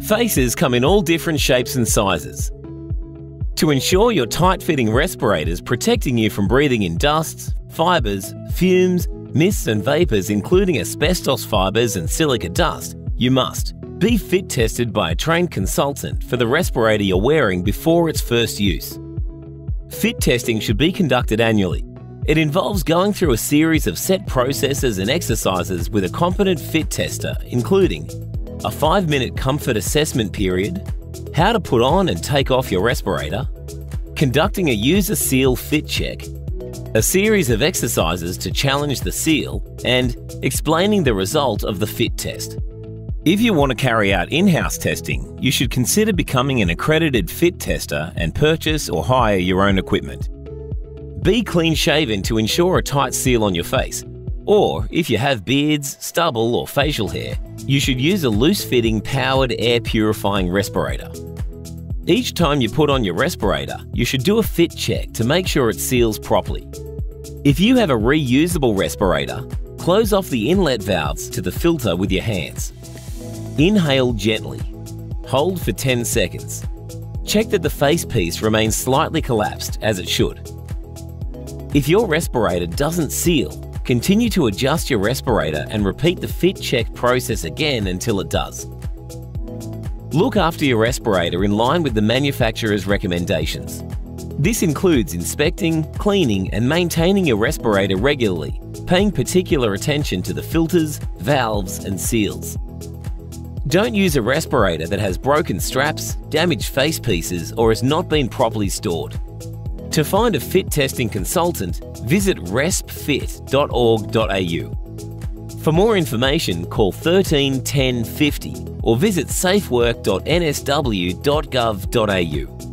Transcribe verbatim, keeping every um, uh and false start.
Faces come in all different shapes and sizes. To ensure your tight-fitting respirator is protecting you from breathing in dust, fibres, fumes, mists and vapours including asbestos fibres and silica dust, you must be fit tested by a trained consultant for the respirator you're wearing before its first use. Fit testing should be conducted annually. It involves going through a series of set processes and exercises with a competent fit tester, including a five-minute comfort assessment period, how to put on and take off your respirator, conducting a user seal fit check, a series of exercises to challenge the seal, and explaining the result of the fit test. If you want to carry out in-house testing, you should consider becoming an accredited fit tester and purchase or hire your own equipment. Be clean-shaven to ensure a tight seal on your face, or if you have beards, stubble or facial hair, you should use a loose-fitting powered air-purifying respirator. Each time you put on your respirator, you should do a fit check to make sure it seals properly. If you have a reusable respirator, close off the inlet valves to the filter with your hands. Inhale gently. Hold for ten seconds. Check that the facepiece remains slightly collapsed, as it should. If your respirator doesn't seal, continue to adjust your respirator and repeat the fit check process again until it does. Look after your respirator in line with the manufacturer's recommendations. This includes inspecting, cleaning and maintaining your respirator regularly, paying particular attention to the filters, valves and seals. Don't use a respirator that has broken straps, damaged face pieces or has not been properly stored. To find a fit testing consultant, visit respfit dot org dot a u. For more information, call thirteen ten fifty or visit safework dot n s w dot gov dot a u.